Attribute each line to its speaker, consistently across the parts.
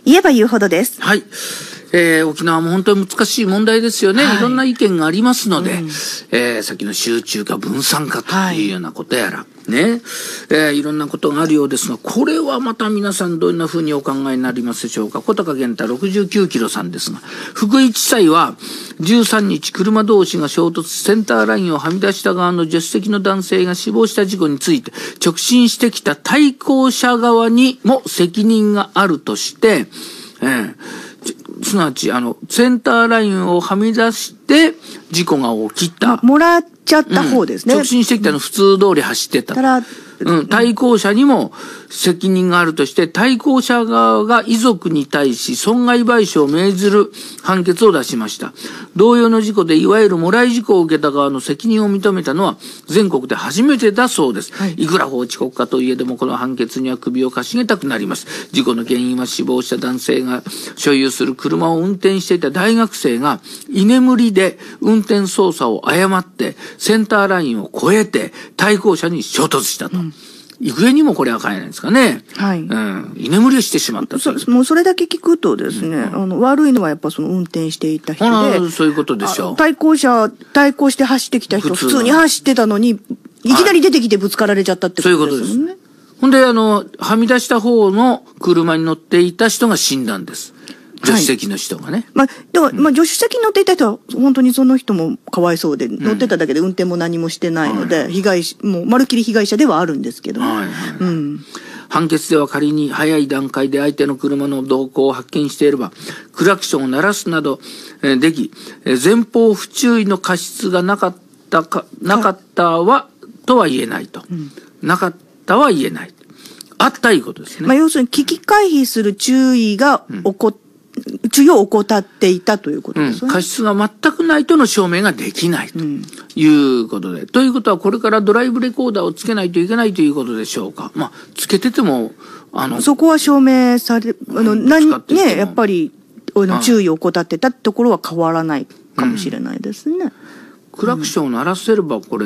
Speaker 1: 言えば言うほどです。
Speaker 2: はい。沖縄も本当に難しい問題ですよね。いろんな意見がありますので、先の集中か分散かというようなことやら、ね。いろんなことがあるようですが、これはまた皆さんどんな風にお考えになりますでしょうか。小高健太69キロさんですが、福井地裁は13日車同士が衝突しセンターラインをはみ出した側の助手席の男性が死亡した事故について直進してきた対向車側にも責任があるとして、すなわち、センターラインをはみ出して、事故が起きた。
Speaker 1: もらっちゃった方ですね。
Speaker 2: 直進してきたの普通通り走ってた。対向車にも責任があるとして、対向車側が遺族に対し損害賠償を命ずる判決を出しました。同様の事故でいわゆるもらい事故を受けた側の責任を認めたのは全国で初めてだそうです。いくら法治国家といえどもこの判決には首をかしげたくなります。事故の原因は死亡した男性が所有する車を運転していた大学生が居眠りで運転操作を誤ってセンターラインを越えて対向車に衝突したと。幾重にもこれは変えないんですかね。居眠りをしてしまった。
Speaker 1: もうそれだけ聞くとですね、悪いのはやっぱその運転していた人で。
Speaker 2: そういうことでしょう。
Speaker 1: 対向して走ってきた人、普通に走ってたのに、いきなり出てきてぶつかられちゃったってことですよね。そういうことです。
Speaker 2: ほんで、はみ出した方の車に乗っていた人が死んだんです。助手席の人がね。
Speaker 1: だから、助手席に乗っていた人は、本当にその人もかわいそうで、乗ってただけで運転も何もしてないので、もう、まるっきり被害者ではあるんですけど。
Speaker 2: 判決では仮に早い段階で相手の車の動向を発見していれば、クラクションを鳴らすなどでき、前方不注意の過失がなかったとは言えないと。なかったは言えない。あったいうことですね。
Speaker 1: 要するに危機回避する注意を怠っていたということですね。
Speaker 2: 過失が全くないとの証明ができないということで。ということはこれからドライブレコーダーをつけないといけないということでしょうか。つけてても、
Speaker 1: そこは証明され、やっぱり、注意を怠ってたところは変わらないかもしれないですね。
Speaker 2: クラクションを鳴らせればこれ、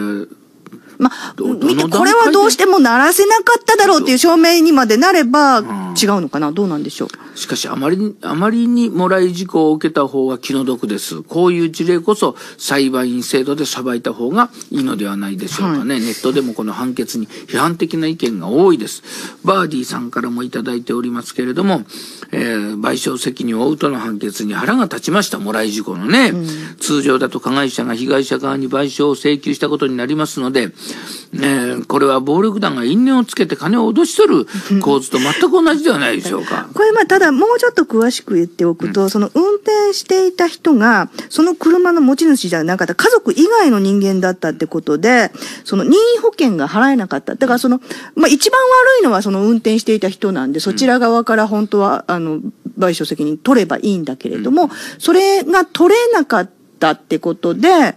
Speaker 1: これはどうしても鳴らせなかっただろうっていう証明にまでなれば違うのかな、どうなんでしょう。
Speaker 2: しかしあまりにもらい事故を受けた方が気の毒です。こういう事例こそ裁判員制度で裁いた方がいいのではないでしょうかね。ネットでもこの判決に批判的な意見が多いです。バーディーさんからもいただいておりますけれども、賠償責任を負うとの判決に腹が立ちました。もらい事故のね。通常だと加害者が被害者側に賠償を請求したことになりますので、これは暴力団が因縁をつけて金を脅し取る構図と全く同じではないでしょうか。
Speaker 1: これただもうちょっと詳しく言っておくと、その運転していた人がその車の持ち主じゃなかった家族以外の人間だったってことで、その任意保険が払えなかった。だから一番悪いのはその運転していた人なんで、そちら側から本当は賠償責任取ればいいんだけれども、それが取れなかったってことで、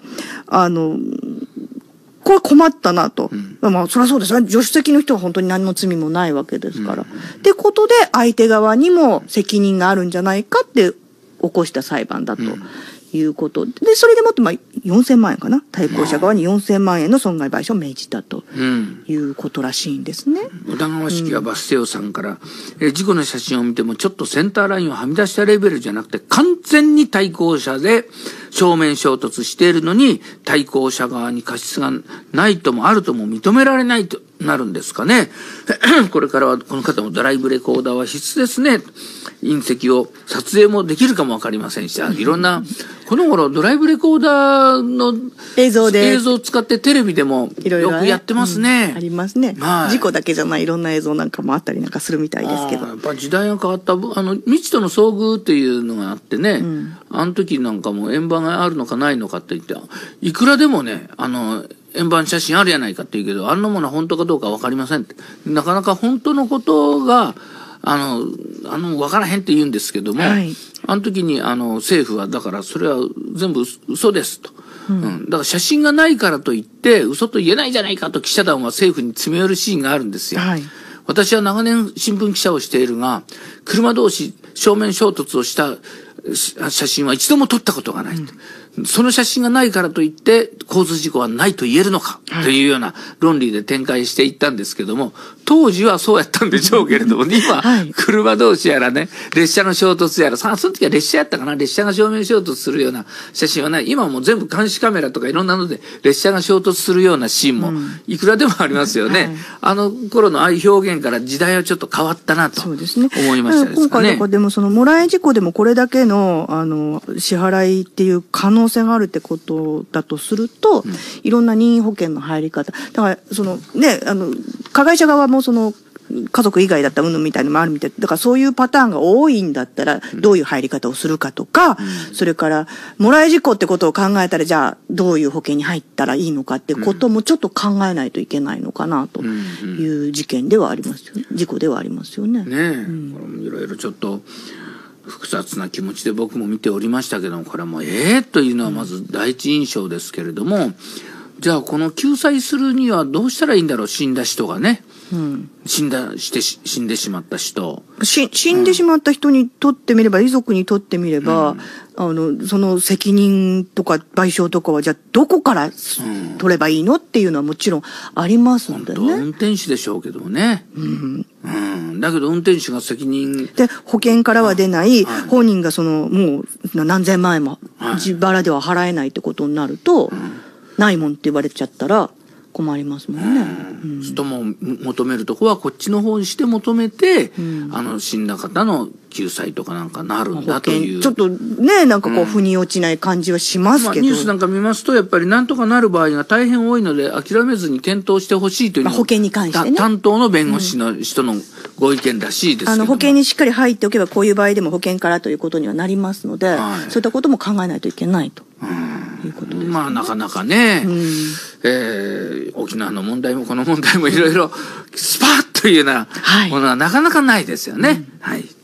Speaker 1: これ困ったなと。そりゃそうですね。助手席の人は本当に何の罪もないわけですから。ってことで、相手側にも責任があるんじゃないかって起こした裁判だということで、それでもって4000万円かな。対向車側に4000万円の損害賠償を命じたということらしいんですね。
Speaker 2: 宇田川式はバステオさんから、事故の写真を見てもちょっとセンターラインをはみ出したレベルじゃなくて完全に対向車で正面衝突しているのに対向車側に過失がないともあるとも認められないとなるんですかね。これからはこの方もドライブレコーダーは必須ですね。隕石を撮影もできるかもわかりませんし、いろんな、この頃ドライブレコーダーの映像を使ってテレビでもよくやってますね。
Speaker 1: ありますね。事故だけじゃないいろんな映像なんかもあったりなんかするみたいですけど。
Speaker 2: やっぱ時代が変わった未知との遭遇っていうのがあってね、あの時なんかも円盤があるのかないのかって言って、いくらでもね、円盤写真あるやないかって言うけど、あんなものは本当かどうかわかりませんって。なかなか本当のことが、わからへんって言うんですけども、あの時に政府はだからそれは全部嘘ですと。だから写真がないからといって嘘と言えないじゃないかと記者団は政府に詰め寄るシーンがあるんですよ。私は長年新聞記者をしているが、車同士正面衝突をした写真は一度も撮ったことがない。 その写真がないからといって交通事故はないと言えるのかというような論理で展開していったんですけども、当時はそうやったんでしょうけれども、今、車同士やらね、列車の衝突やら、その時は列車やったかな、列車が正面衝突するような写真はない。今はもう全部監視カメラとかいろんなので列車が衝突するようなシーンもいくらでもありますよね。あの頃のああいう表現から時代はちょっと変わったなと思いましたですかね。
Speaker 1: 今回とかでもそのもらい事故でもこれだけの支払いっていう可能性があるってことだとすると、いろんな任意保険の入り方。だからそのね、加害者側もその家族以外だったらみたいなのもあるみたい。だからそういうパターンが多いんだったら、どういう入り方をするかとか、それから、もらい事故ってことを考えたら、じゃあ、どういう保険に入ったらいいのかってこともちょっと考えないといけないのかな、という事件ではありますよね。事故ではありますよね。
Speaker 2: ねえ。いろいろちょっと、複雑な気持ちで僕も見ておりましたけども、これはもう、というのはまず第一印象ですけれども、じゃあこの救済するにはどうしたらいいんだろう、死んだ人がね。死んでしまった人。
Speaker 1: 死んでしまった人にとってみれば、遺族にとってみれば、その責任とか賠償とかは、じゃあどこから取ればいいのっていうのはもちろんありますんでね。
Speaker 2: 運転手でしょうけどもね。だけど運転手が責任。
Speaker 1: で、保険からは出ない、本人がもう何千万円も自腹では払えないってことになると、ないもんって言われちゃったら、困りますもんね。
Speaker 2: 人も求めるとこはこっちの方にして求めて、死んだ方の救済とかなんかなるんだという。
Speaker 1: ちょっとね、なんかこう、腑に落ちない感じはしますけど。
Speaker 2: ニュースなんか見ますと、やっぱりなんとかなる場合が大変多いので、諦めずに検討してほしいというのが、
Speaker 1: 保険に関してね。
Speaker 2: 担当の弁護士の人のご意見らしいですけども。
Speaker 1: 保険にしっかり入っておけば、こういう場合でも保険からということにはなりますので、そういったことも考えないといけないと。いうことですね。
Speaker 2: まあなかなかね、沖縄の問題もこの問題もいろいろスパッというようなものはなかなかないですよね。はい。